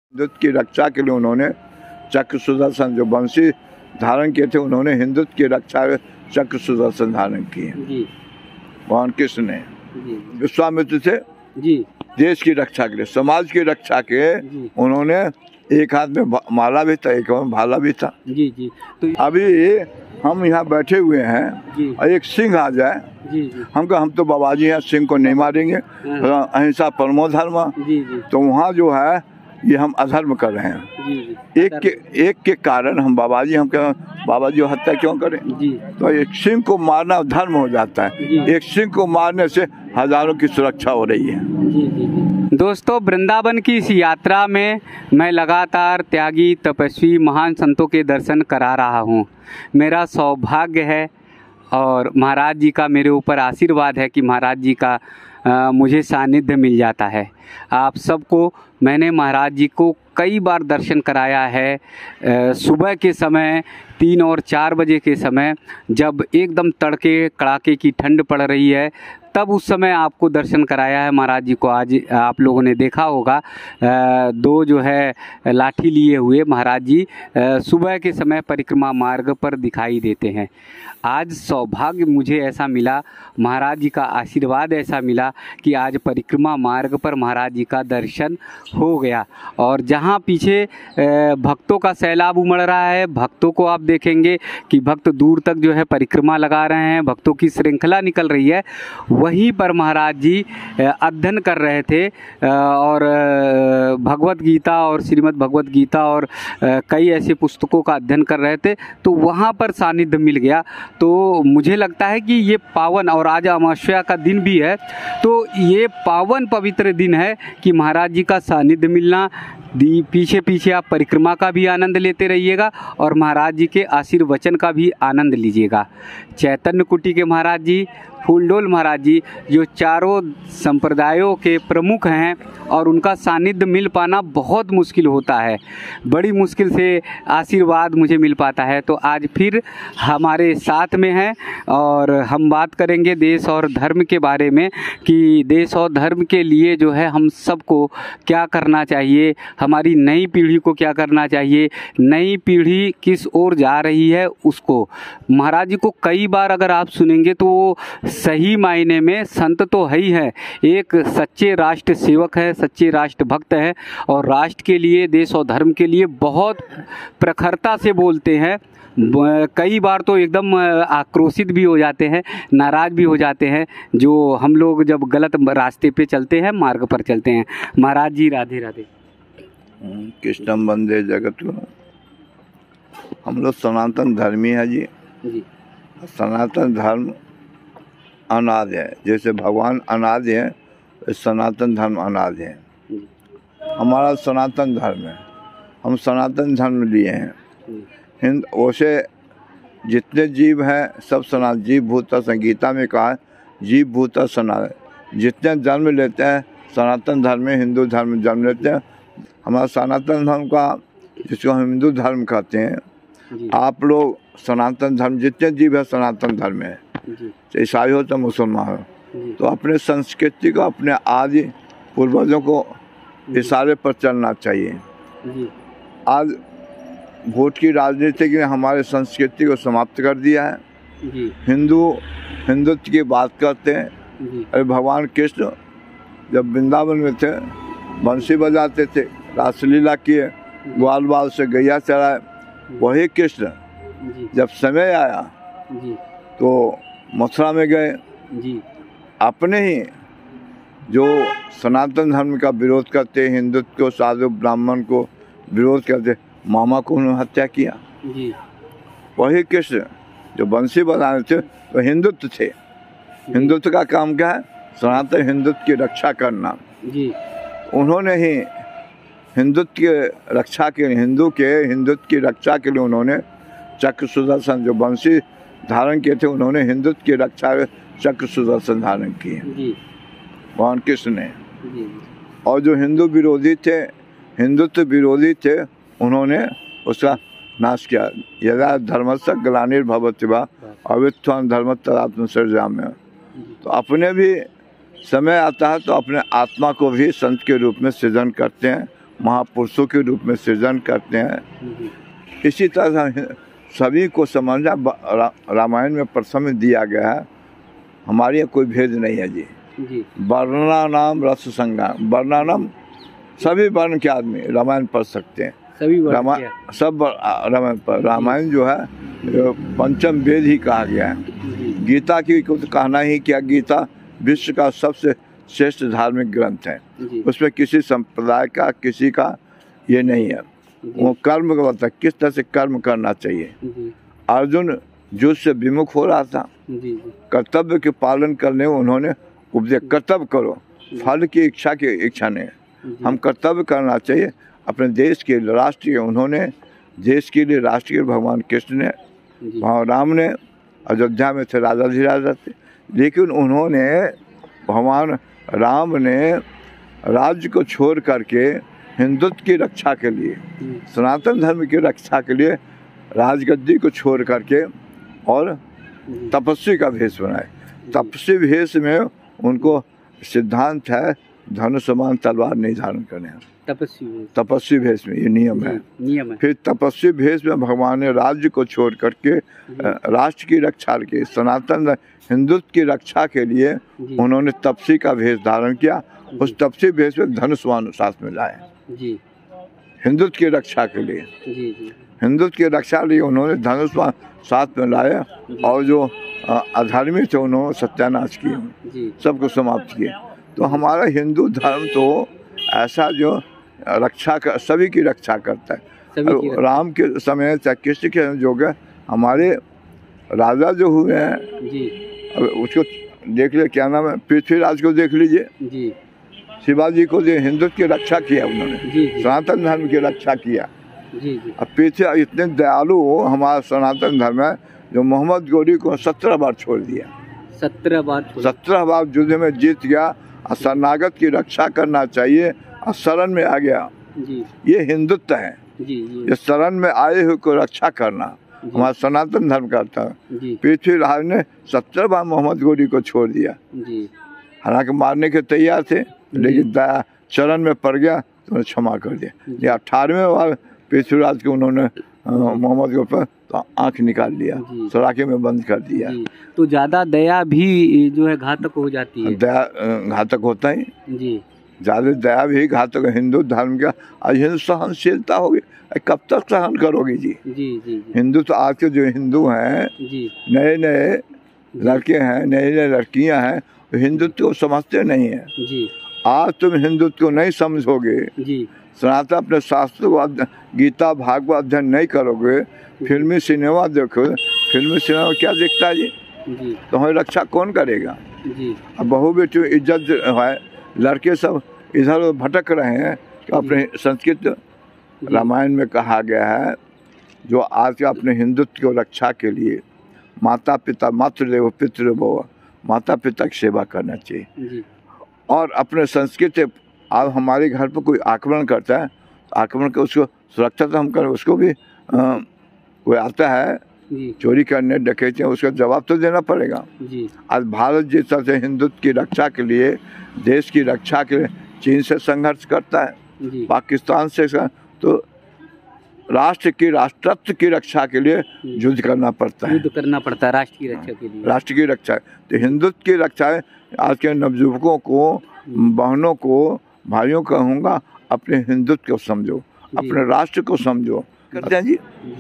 हिंदुत्व की रक्षा के लिए उन्होंने चक्र सुदर्शन जो बंसी धारण किए थे, उन्होंने हिंदुत्व की रक्षा चक्र सुदर्शन धारण किए। भगवान कृष्ण ने विश्वामित्र से देश की रक्षा के लिए, समाज की रक्षा के उन्होंने एक हाथ में माला भी था, एक हाथ में भाला भी था। तो अभी हम यहाँ बैठे हुए हैं और एक सिंह आ जाए, हम तो बाबा जी हैं, सिंह को नहीं मारेंगे, अहिंसा परमो धर्म। तो वहाँ जो है ये हम अधर्म कर रहे हैं। एक के कारण हम बाबा जी हत्या क्यों करें? तो एक सिंह को मारना धर्म हो जाता है। एक सिंह को मारने से हजारों की सुरक्षा हो रही है। दोस्तों, वृंदावन की इस यात्रा में मैं लगातार त्यागी, तपस्वी, महान संतों के दर्शन करा रहा हूँ। मेरा सौभाग्य है और महाराज जी का मेरे ऊपर आशीर्वाद है कि महाराज जी का मुझे सानिध्य मिल जाता है। आप सबको मैंने महाराज जी को कई बार दर्शन कराया है। सुबह के समय 3 और 4 बजे के समय, जब एकदम तड़के कड़ाके की ठंड पड़ रही है, तब उस समय आपको दर्शन कराया है महाराज जी को। आज आप लोगों ने देखा होगा 2 जो है लाठी लिए हुए महाराज जी सुबह के समय परिक्रमा मार्ग पर दिखाई देते हैं। आज सौभाग्य मुझे ऐसा मिला, महाराज जी का आशीर्वाद ऐसा मिला कि आज परिक्रमा मार्ग पर महाराज जी का दर्शन हो गया। और जहाँ पीछे भक्तों का सैलाब उमड़ रहा है, भक्तों को आप देखेंगे कि भक्त दूर तक जो है परिक्रमा लगा रहे हैं, भक्तों की श्रृंखला निकल रही है। वहीं पर महाराज जी अध्ययन कर रहे थे और भगवत गीता और श्रीमद् भगवत गीता और कई ऐसे पुस्तकों का अध्ययन कर रहे थे। तो वहाँ पर सानिध्य मिल गया। तो मुझे लगता है कि ये पावन, और आज अमावस्या का दिन भी है, तो ये पावन पवित्र दिन है कि महाराज जी का सानिध्य मिलना। पीछे पीछे आप परिक्रमा का भी आनंद लेते रहिएगा और महाराज जी के आशीर्वचन का भी आनंद लीजिएगा। चैतन्य कुटी के महाराज जी, फूलडोल महाराज जी, जो चारों संप्रदायों के प्रमुख हैं, और उनका सानिध्य मिल पाना बहुत मुश्किल होता है। बड़ी मुश्किल से आशीर्वाद मुझे मिल पाता है। तो आज फिर हमारे साथ में हैं और हम बात करेंगे देश और धर्म के बारे में कि देश और धर्म के लिए जो है हम सबको क्या करना चाहिए, हमारी नई पीढ़ी को क्या करना चाहिए, नई पीढ़ी किस ओर जा रही है उसको। महाराज जी को कई बार अगर आप सुनेंगे तो वो सही मायने में संत तो है ही है, एक सच्चे राष्ट्र सेवक है, सच्चे राष्ट्र भक्त हैं और राष्ट्र के लिए, देश और धर्म के लिए बहुत प्रखरता से बोलते हैं। कई बार तो एकदम आक्रोशित भी हो जाते हैं, नाराज़ भी हो जाते हैं, जो हम लोग जब गलत रास्ते पे चलते हैं, मार्ग पर चलते हैं। महाराज जी राधे राधे। कृष्णम वंदे जगत। हम लोग सनातन धर्मी है जी। सनातन धर्म अनादि है, जैसे भगवान अनादि है, सनातन धर्म अनादि है। हमारा सनातन धर्म है, हम सनातन धर्म लिए हैं। हिंद वैसे जितने जीव हैं सब सनातन, जीव भूता, संगीता में कहा है जीव भूता सनातन। जितने जन्म लेते हैं सनातन धर्म में, हिंदू धर्म में जन्म लेते हैं। हमारा सनातन धर्म का, जिसको हम हिंदू धर्म कहते हैं, आप लोग सनातन धर्म, जितने जीव है सनातन धर्म में, ईसाई हो तो मुसलमान हो, तो अपने संस्कृति को, अपने आदि पूर्वजों को इशारे पर चलना चाहिए। आज वोट की राजनीति ने हमारे संस्कृति को समाप्त कर दिया है। हिंदुत्व की बात करते हैं। अरे भगवान कृष्ण जब वृंदावन में थे, बंसी बजाते थे, रासलीला किए, ग्वाल बाल से गैया चराए। वही कृष्ण जब समय आया तो मथुरा में गए, अपने ही जो सनातन धर्म का विरोध करते, हिंदुत्व को, साधु ब्राह्मण को विरोध करते, मामा को उन्होंने हत्या किया। वही कृष्ण जो बंसी बजाने थे तो हिंदुत्व थे। हिंदुत्व का काम क्या है? सनातन हिंदुत्व की रक्षा करना। उन्होंने ही हिंदुत्व की रक्षा के, हिंदुत्व की रक्षा के लिए उन्होंने चक्र सुदर्शन जो बंसी धारण किए थे, उन्होंने हिंदुत्व की रक्षा चक्र सुदर्शन धारण किए भगवान कृष्ण ने। और जो हिंदू विरोधी थे, हिंदुत्व विरोधी थे, उन्होंने उसका नाश किया। यदा धर्मस्य ग्लानिर्भवति वा अविद्वान् धर्म तदात्म सृजाम्यहम्। तो अपने भी समय आता है तो अपने आत्मा को भी संत के रूप में सृजन करते हैं, महापुरुषों के रूप में सृजन करते हैं। इसी तरह से सभी को समझना रामायण में प्रथम दिया गया है। हमारे यहाँ कोई भेद नहीं है जी। वर्णानाम रस संज्ञान, वर्णानाम सभी वर्ण के आदमी रामायण पढ़ सकते हैं। सब रामायण पर। रामायण जो है पंचम वेद ही कहा गया है। गीता की को तो कहना ही क्या, गीता विश्व का सबसे श्रेष्ठ धार्मिक ग्रंथ है। उसमें किसी संप्रदाय का, किसी का ये नहीं है। वो कर्म का बताता, किस तरह से कर्म करना चाहिए। अर्जुन युद्ध से विमुख हो रहा था, कर्तव्य के पालन करने उन्होंने उपदेश, कर्तव्य करो, फल की इच्छा नहीं। हम कर्तव्य करना चाहिए अपने देश के लिए, राष्ट्र के। उन्होंने देश के लिए, राष्ट्र के भगवान कृष्ण ने, भगवान राम ने अयोध्या में थे, राजा धीराज थे, लेकिन उन्होंने, भगवान राम ने राज्य को छोड़ करके हिंदुत्व की रक्षा के लिए, सनातन धर्म की रक्षा के लिए राजगद्दी को छोड़ करके और तपस्वी का भेष बनाए। तपस्वी भेष में उनको सिद्धांत है धनुष समान तलवार नहीं धारण करने। तपस्वी भेष में ये नियम है। फिर तपस्वी भेष में भगवान ने राज्य को छोड़ करके राष्ट्र की रक्षा के, सनातन हिंदुत्व की रक्षा के लिए उन्होंने तपस्वी का भेष धारण किया। उस तपस्वी भेष में धनुष्वान साथ में लाए हिंदुत्व की रक्षा के लिए। हिंदुत्व की रक्षा लिए उन्होंने धनुष्वान साथ में लाया और जो अधर्मी थे उन्होंने सत्यानाश किए, सबको समाप्त किए। तो हमारा हिंदू धर्म तो ऐसा जो रक्षा कर, सभी की रक्षा करता है। राम के समय चाहे कृष्ण के जो है, हमारे राजा जो हुए हैं, अब उसको देख ले, क्या नाम है, पृथ्वीराज को देख लीजिए। शिवाजी को जो हिंदुत्व की रक्षा किया उन्होंने, सनातन धर्म की रक्षा किया। अब पृथ्वी इतने दयालु हमारा सनातन धर्म है जो मोहम्मद गोरी को 17 बार छोड़ दिया। 17 बार युद्ध में जीत गया। और शरणागत की रक्षा करना चाहिए और शरण में आ गया। ये हिंदुत्व है। ये शरण में आए हुए को रक्षा करना हमारा सनातन धर्म करता है। पृथ्वीराज ने 17 बार मोहम्मद गोरी को छोड़ दिया। हालांकि मारने के तैयार थे, लेकिन दया चरण में पड़ गया तो उन्हें क्षमा कर दिया। 18वें बार पृथ्वीराज को उन्होंने मोहम्मद के ऊपर तो आँख निकाल लिया, सराखे में बंद कर दिया। तो ज़्यादा दया भी जो है घातक हो जाती है। दया घातक होता है जी। ज़्यादा दया भी घातक। हिंदू धर्म का आज हिंदू सहनशीलता होगी, कब तक सहन करोगे जी। हिंदू तो आज के जो हिंदू हैं, नए नए लड़के हैं, नई नई लड़कियां हैं, हिंदुत्व को समझते नहीं है। आज तुम हिंदुत्व को नहीं समझोगे, सनातन अपने शास्त्रों को, गीता भागवत अध्ययन नहीं करोगे, फिल्मी सिनेमा देखो, फिल्मी सिनेमा क्या दिखता है जी, तो हमारी रक्षा कौन करेगा। अब बहू बेटी इज्जत है, लड़के सब इधर उधर भटक रहे हैं। तो अपने संस्कृत रामायण में कहा गया है जो आज के अपने हिंदुत्व की रक्षा के लिए माता पिता, मातृदेवो पितृदेवो, माता पिता की सेवा करना चाहिए। और अपने संस्कृत, अब हमारे घर पर कोई आक्रमण करता है, आक्रमण कर उसको सुरक्षा तो हम करें, उसको भी कोई आता है चोरी करने, डकैती, उसका जवाब तो देना पड़ेगा। आज भारत जिस तरह से हिंदुत्व की रक्षा के लिए, देश की रक्षा के लिए चीन से संघर्ष करता है, पाकिस्तान से, तो राष्ट्र की, राष्ट्रत्व की रक्षा के लिए युद्ध करना पड़ता है। राष्ट्र की रक्षा के लिए, राष्ट्र की रक्षा। तो हिंदुत्व की रक्षा है। आज के नवयुवकों को, बहनों को, भाइयों को कहूँगा, अपने हिंदुत्व को समझो, अपने राष्ट्र को समझो। करते हैं जी।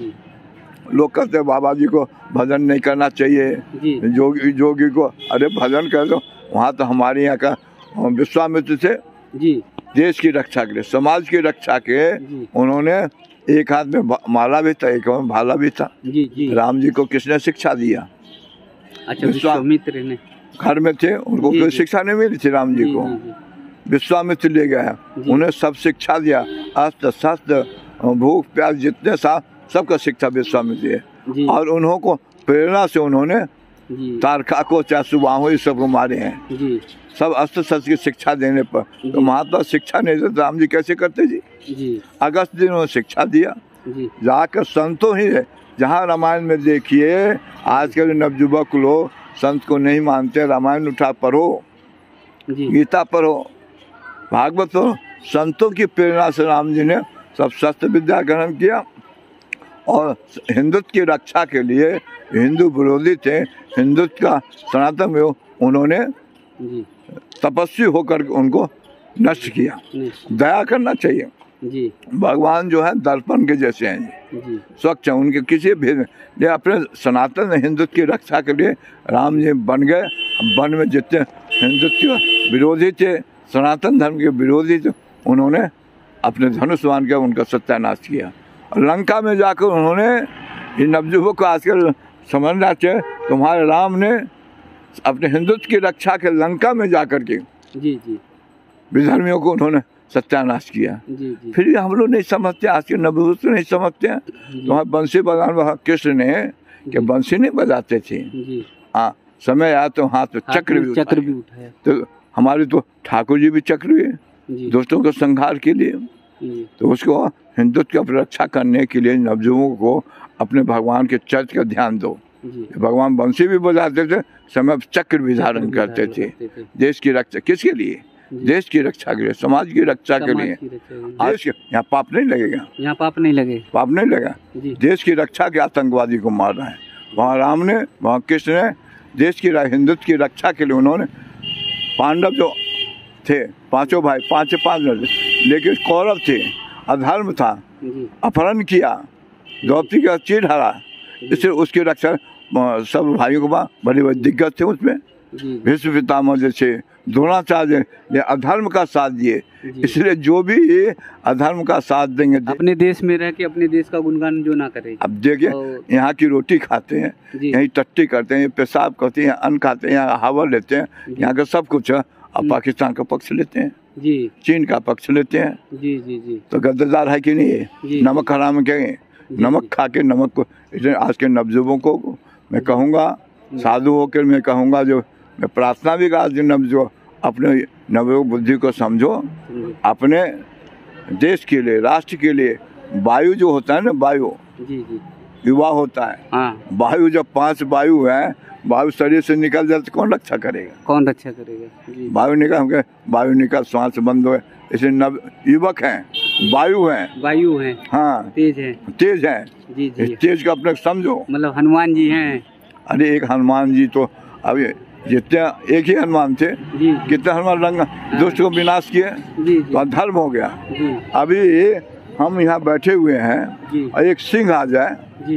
लोग कहते हैं बाबा जी को भजन नहीं करना चाहिए, जोगी को, अरे भजन कर दो। वहाँ तो हमारे यहाँ का विश्वामित्र थे, देश की रक्षा के लिए, समाज की रक्षा के, उन्होंने एक हाथ में माला भी था, एक हाथ में भाला भी था। राम जी को किसने शिक्षा दिया? अच्छा, विश्वामित्र ने घर में थे, उनको कोई शिक्षा नहीं मिली थी राम जी को। विश्वामित्र ले गया, उन्हें सब शिक्षा दिया, अस्त्र शस्त्र भूख प्यास जितने सबका शिक्षा विश्वामित्र दिए। और उन्होंने प्रेरणा से उन्होंने तारका को, चाहे सुबाहो, इस सबको मारे हैं। सब अस्त्र शस्त्र की शिक्षा देने पर। तो महात्मा शिक्षा नहीं देते, राम जी कैसे करते जी? अगस्त दिन उन्होंने शिक्षा दिया। जाकर संतों ही है, जहाँ रामायण में देखिए आजकल नवयुवक लोग संत को नहीं मानते। रामायण उठा पढ़ो, गीता पढ़ो, भागवत पढ़ो, संतों की प्रेरणा से राम जी ने सब शस्त्र विद्या ग्रहण किया और हिंदुत्व की रक्षा के लिए, हिंदू विरोधी थे, हिंदुत्व का सनातन में उन्होंने तपस्वी होकर उनको नष्ट किया। दया करना चाहिए जी। भगवान जो है दर्पण के जैसे हैं जी, स्वच्छ हैं, उनके किसी भेद ये अपने सनातन हिंदुत्व की रक्षा के लिए राम जी बन गए। वन में जितने हिंदुत्व के विरोधी थे, सनातन धर्म के विरोधी थे, उन्होंने अपने धनुष बाण के उनका सत्यानाश किया। और लंका में जाकर उन्होंने इन नवयुवकों को आजकल समझना चाहिए, तुम्हारे राम ने अपने हिंदुत्व की रक्षा के लंका में जाकर के जी जी विधर्मियों को उन्होंने सत्यानाश किया। जी जी। फिर भी हम लोग नहीं समझते, आज के नवयुवक नहीं समझते हैं। तो बंसी बजाने वाला कृष्ण ने कि बंसी नहीं बजाते थे, हाँ समय आया तो हाथ में चक्र भी उठाया। तो हमारे तो ठाकुर जी भी चक्र हुए दोस्तों के संहार के लिए। तो उसको हिंदुत्व की रक्षा करने के लिए नवयुवकों को अपने भगवान के चरित्र का ध्यान दो। भगवान बंसी भी बजाते थे, समय चक्र भी धारण करते थे। देश की रक्षा किसके लिए? देश की रक्षा के लिए, समाज की रक्षा के लिए। देश के यहाँ पाप नहीं लगेगा, यहाँ पाप नहीं लगे, पाप नहीं लगा। देश की रक्षा के आतंकवादी को मार रहा है। वहाँ राम ने, वहाँ कृष्ण ने देश की हिंदुत्व की रक्षा के लिए उन्होंने पांडव जो थे, पांचों भाई, पांच लेकिन कौरव थे, अधर्म था, अपहरण किया, द्रौपदी का चीर हरा, इससे उसकी रक्षा सब भाइयों को बड़ी बड़ी दिक्कत थे उसमें। भीष्म पितामह जैसे, द्रोणाचार्य ने अधर्म का साथ दिए, इसलिए जो भी ये अधर्म का साथ देंगे, अपने देश में रह के अपने देश का गुणगान जो ना करे। अब देखिए यहाँ की रोटी खाते हैं, यहीं टट्टी करते हैं, पेशाब करते हैं, अन्न खाते हैं, यहाँ हवा लेते हैं, यहाँ का सब कुछ है। अब पाकिस्तान का पक्ष लेते हैं जी, चीन का पक्ष लेते हैं जी जी जी। तो गद्दार है कि नहीं है? नमक हराम कहेंगे, नमक खा के नमक को। इसलिए आज के नवयुवकों को मैं कहूँगा, साधु होकर मैं कहूँगा, जो मैं प्रार्थना भी कर जो अपने नवयुवक बुद्धि को समझो, अपने देश के लिए, राष्ट्र के लिए। वायु जो होता है ना, वायु युवा होता है, हाँ। वायु जब 5 वायु है, वायु शरीर से निकल जाए तो कौन रक्षा करेगा? कौन रक्षा करेगा? वायु निकल श्वास बंद हो, इसलिए नव युवक हैं, वायु हैं, हाँ, तेज है जी जी। तेज का अपने समझो, मतलब हनुमान जी हैं। अरे एक हनुमान जी तो अभी जितने एक ही हनुमान थे, कितने हनुमान रंग दुष्ट को विनाश किए, तो धर्म हो गया। अभी हम यहाँ बैठे हुए हैं और एक सिंह आ जाए,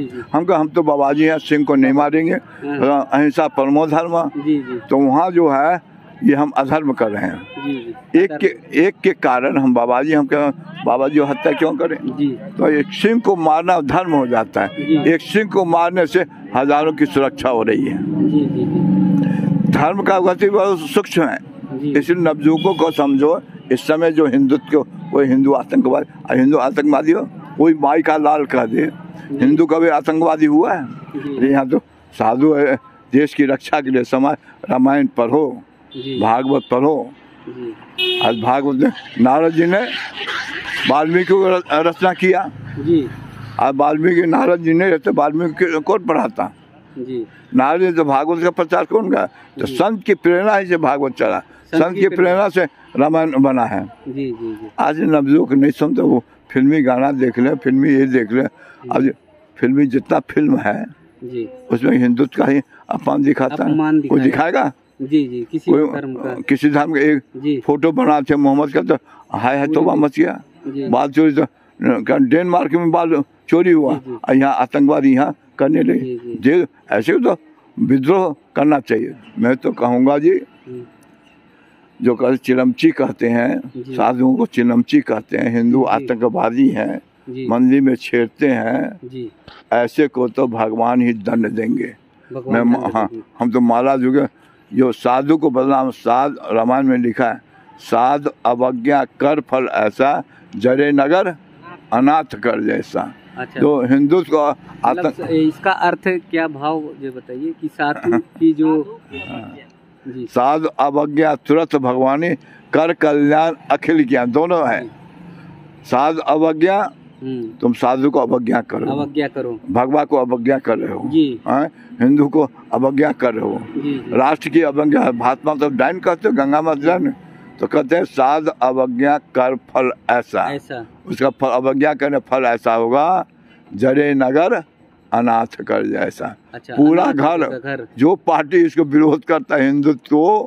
हम तो बाबा जी हैं, सिंह को नहीं मारेंगे, अहिंसा परमो धर्म, तो वहाँ जो है ये हम अधर्म कर रहे हैं। एक के कारण हम बाबा जी हत्या क्यों करें? तो एक सिंह को मारना धर्म हो जाता है। एक सिंह को मारने से हजारों की सुरक्षा हो रही है। धर्म का गति बहुत सूक्ष्म है, इसलिए नवयुवकों को समझो। इस समय जो हिंदुत्व कोई हिंदू आतंकवादी हो, कोई माई का लाल कह दे, हिंदू कभी आतंकवादी हुआ है? यहाँ तो साधु है, देश की रक्षा के लिए। समाज रामायण पढ़ो, भागवत पढ़ो। आज भागवत में नारद जी ने वाल्मीकि को रचना किया। आज वाल्मीकि नारद जी ने तो वाल्मीकि कौन पढ़ाता? नारद जी तो भागवत का प्रचार कौन का? तो संत की प्रेरणा से भागवत चला, संत की प्रेरणा से रामायण बना है। आज नवयुवक नहीं समझते, वो फिल्मी गाना देख ले, फिल्मी ये देख ले। अब फिल्मी जितना फिल्म है उसमें हिंदुत्व का ही अपमान दिखाता है। कोई दिखाएगा? किसी धर्म का एक फोटो बना थे मोहम्मद का, तो हाय तौबा मच गया। बाल चोरी तो डेनमार्क में बाल चोरी हुआ, और यहाँ आतंकवादी यहाँ करने लगे। ऐसे तो विद्रोह करना चाहिए। मैं तो कहूँगा जी, जो कल चिलमची कहते हैं, साधुओं को चिलमची कहते हैं, हिंदू आतंकवादी हैं, मंदिर में छेड़ते हैं, ऐसे को तो भगवान ही दंड देंगे। हम तो माला जुगे जो साधु को बदनाम, साध रामायण में लिखा है, साध अवज्ञा कर फल ऐसा, जरे नगर अनाथ कर जैसा। अच्छा। तो हिंदुत्व को इसका अर्थ क्या भाव ये बताइए कि साधु की जो साधु अवज्ञा तुरंत भगवानी, कर कल्याण अखिल ज्ञान, दोनों है। साधु अवज्ञा, तुम साधु को अवज्ञा करो, भगवा को अवज्ञा कर रहे हो, हिंदू को अवज्ञा कर रहे हो, राष्ट्र की अवज्ञा। महात्मा तो डाइन कहते हो, गंगा मत जान, तो कहते हैं साध अवज्ञा कर फल ऐसा। उसका फल, अवज्ञा करने फल ऐसा होगा, जरे नगर अनाथ कर जैसा। अच्छा, पूरा घर जो पार्टी इसको विरोध करता है हिंदुत्व को,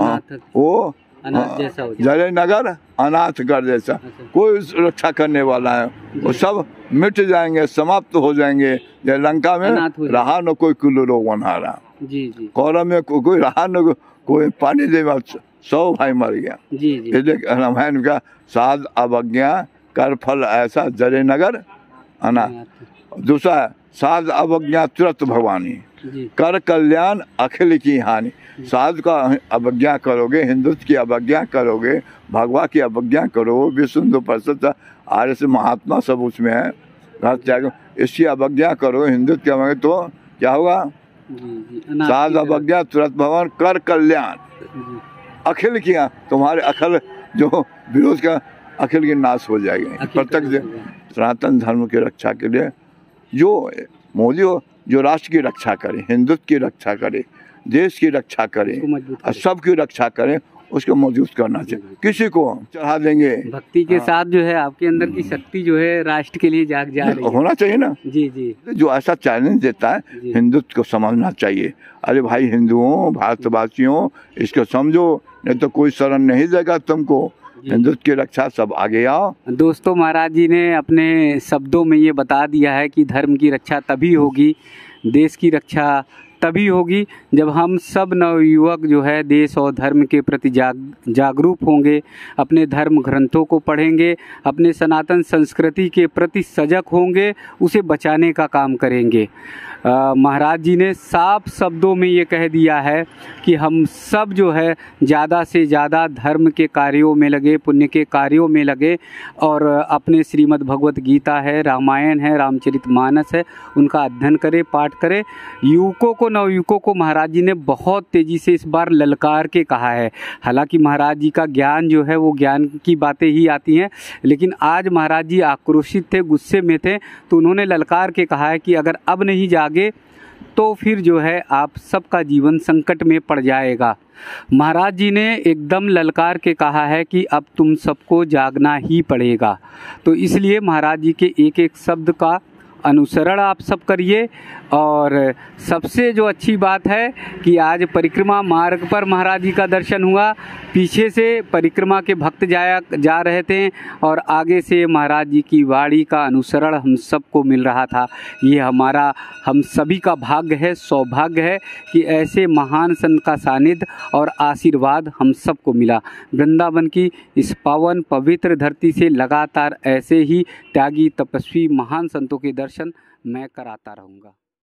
वो अनाथ जैसा हो जरे नगर अनाथ कर जैसा। कोई रक्षा करने वाला है, वो सब मिट जाएंगे, समाप्त हो जाएंगे। जैसे लंका में रहा न कोई कुल्लू वनहारा, कौरव में कोई रहा न कोई पानी दे, 100 भाई मर गया। इसलिए रामायण का साध अवज्ञा कर फल ऐसा, जरे नगर अनाथ। दूसरा है साध अवज्ञा तुरंत भगवानी, कर कल्याण अखिल की हानि। साध का अवज्ञा करोगे, हिंदुत्व की अवज्ञा करोगे, भगवा की अवज्ञा करोगे, विश्व हिंदू परिषद आर्य से महात्मा सब उसमें है, इसकी अवज्ञा करो, हिंदुत्व की अवज्ञा, तो क्या होगा? साध अवज्ञा तुरंत भगवान, कर कल्याण अखिल की, तुम्हारे अखिल जो विरोध का अखिल की नाश हो जाएगी। प्रत्यक्ष सनातन धर्म की रक्षा के लिए जो मोदी हो, जो राष्ट्र की रक्षा करे, हिंदुत्व की रक्षा करे, देश की रक्षा करे और सबकी रक्षा करे, उसको मजबूत करना चाहिए। किसी को चढ़ा देंगे, भक्ति के साथ जो है आपके अंदर की शक्ति जो है राष्ट्र के लिए जाग जा रही है, होना चाहिए ना। जी। जो ऐसा चैलेंज देता है, हिंदुत्व को समझना चाहिए। अरे भाई हिंदुओं, भारतवासियों, इसको समझो, नहीं तो कोई शरण नहीं देगा तुमको। हिंदुत्व की रक्षा सब आगे आओ। दोस्तों, महाराज जी ने अपने शब्दों में ये बता दिया है कि धर्म की रक्षा तभी होगी, देश की रक्षा तभी होगी जब हम सब नवयुवक जो है देश और धर्म के प्रति जागरूक होंगे, अपने धर्म ग्रंथों को पढ़ेंगे, अपने सनातन संस्कृति के प्रति सजग होंगे, उसे बचाने का काम करेंगे। महाराज जी ने साफ शब्दों में ये कह दिया है कि हम सब जो है ज़्यादा से ज़्यादा धर्म के कार्यों में लगे, पुण्य के कार्यों में लगे और अपने श्रीमद् भगवत गीता है, रामायण है, रामचरितमानस है, उनका अध्ययन करें, पाठ करें। युवकों को, नवयुवकों को महाराज जी ने बहुत तेज़ी से इस बार ललकार के कहा है। हालांकि महाराज जी का ज्ञान जो है वो ज्ञान की बातें ही आती हैं, लेकिन आज महाराज जी आक्रोशित थे, गुस्से में थे, तो उन्होंने ललकार के कहा है कि अगर अब नहीं जागे तो फिर जो है आप सबका जीवन संकट में पड़ जाएगा। महाराज जी ने एकदम ललकार के कहा है कि अब तुम सबको जागना ही पड़ेगा। तो इसलिए महाराज जी के एक एक शब्द का अनुसरण आप सब करिए। और सबसे जो अच्छी बात है कि आज परिक्रमा मार्ग पर महाराज जी का दर्शन हुआ, पीछे से परिक्रमा के भक्त जा रहे थे और आगे से महाराज जी की वाणी का अनुसरण हम सबको मिल रहा था। ये हमारा, हम सभी का भाग्य है, सौभाग्य है कि ऐसे महान संत का सानिध्य और आशीर्वाद हम सबको मिला। वृंदावन की इस पावन पवित्र धरती से लगातार ऐसे ही त्यागी, तपस्वी, महान संतों के दर्शन मैं कराता रहूँगा।